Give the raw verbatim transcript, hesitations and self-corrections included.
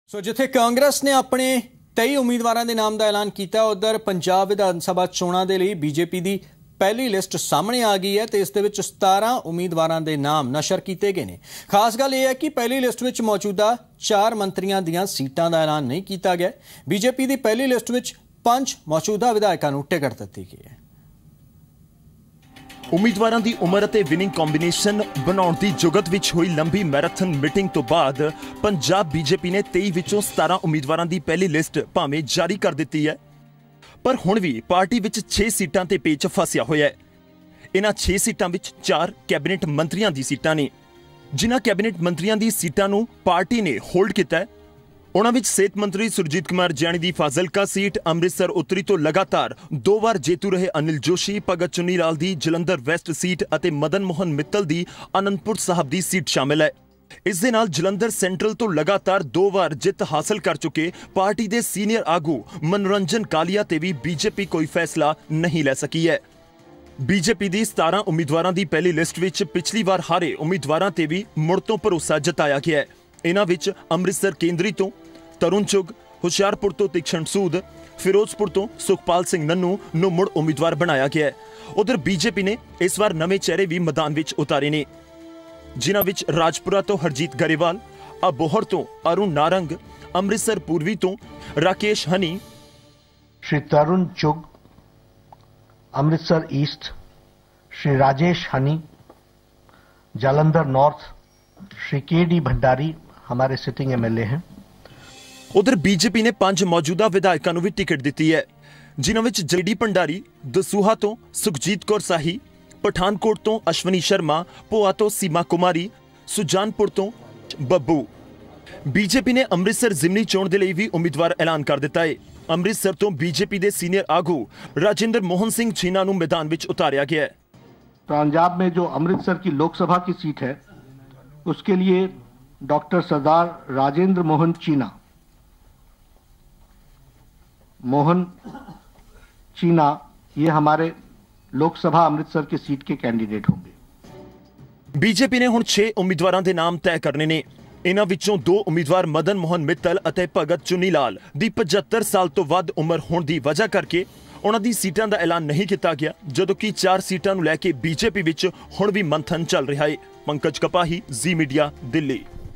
सो जिथे कांग्रेस ने अपने तेई उम्मीदवारों के नाम का ऐलान किया, उधर पंजाब विधान सभा चोणों के लिए बीजेपी की पहली लिस्ट सामने आ गई है तो इस सतारह उम्मीदवारों के नाम नशर किए गए हैं। खास गल यह है कि पहली लिस्ट में मौजूदा चार मंत्रियों दी सीटां का ऐलान नहीं किया गया। बीजेपी की पहली लिस्ट में पांच मौजूदा विधायकों को टिकट दी गई है। उम्मीदवारों की उम्र ते विनिंग कॉम्बीनेशन बनाउण दी जुगत विच हुई लंबी मैराथन मीटिंग तो बाद पंजाब बीजेपी ने तेई विचों सतारह उम्मीदवारों की पहली लिस्ट भावें जारी कर दी है, पर हुण भी पार्टी विच छे सीटां ते पेच फसिया होया है। इन्हां छे सीटां विच चार कैबिनेट मंत्रियों की सीटां ने। जिन्हां कैबिनेट मंत्रियों की सीटां नूं पार्टी ने होल्ड किया है, उन्हां विच सेहत मंत्री सुरजीत कुमार जैनी की फाजिलका सीट, अमृतसर उत्तरी तो लगातार दो बार जेतू रहे अनिल जोशी, भगत चुन्नीलाल की जलंधर वैस्ट सीट और मदन मोहन मित्तल की आनंदपुर साहब की सीट शामिल है। इस दे नाल जलंधर सेंट्रल तो लगातार दो बार जित हासिल कर चुके पार्टी के सीनियर आगू मनोरंजन कालिया ते भी बीजेपी कोई फैसला नहीं ले सकी है। बीजेपी की सतारह उम्मीदवारों की पहली लिस्ट विच पिछली बार हारे उम्मीदवारों ते भी मुड़ तो भरोसा जताया गया है। इन्हां विच अमृतसर केंद्री तो तरुण चुग, हुशियारपुर तो तीक्षण सूद, फिरोजपुर तो सुखपाल सिंह नन्नू नूं मुड़ उम्मीदवार बनाया गया है। उधर बीजेपी ने इस बार नवे चेहरे भी मैदान विच उतारे ने, जिन्हां विच राजपुरा तो हरजीत गरेवाल, अबोहर तो अरुण नारंग, अमृतसर पूर्वी तो Rakesh Honey, Shri Tarun Chugh, Amritsar east Shri Rajesh Honey, Jalandhar north Shri K D Bhandari हमारे सिटिंग एमएलए हैं। उधर बीजेपी ने पांच मौजूदा विधायकों को भी टिकट दी है, जिन्हां विच जेडी भंडारी, दसूहा तो सुखजीत कौर साही, पठानकोट तो अश्वनी शर्मा, पोआ तो सीमा कुमारी, सुजानपुर तो बब्बू। बीजेपी ने अमृतसर जिमनी चोण के लिए भी उम्मीदवार ऐलान कर दिता है। अमृतसर तो बीजेपी के सीनियर आगू राजेंद्र मोहन सिंह चीना को मैदान में उतारा गया है। पंजाब में जो अमृतसर की लोकसभा की सीट है, उसके लिए डॉक्टर सरदार राजेंद्र मोहन चीना मोहन चीना ये हमारे लोकसभा अमृतसर की सीट के कैंडिडेट होंगे। बीजेपी ने हुण छे उम्मीदवारों के नाम तय करने ने। इन्हां विचों दो उम्मीदवार मदन मोहन मित्तल और भगत चुन्नीलाल दी पचहत्तर साल तो वध उम्र होने की वजह करके उन्हां दी सीटां दा ऐलान नहीं किया गया, जदों कि चार सीटां नूं लैके बीजेपी विच हुण भी मंथन चल रहा है। Pankaj Kapahi, Zee media, Delhi.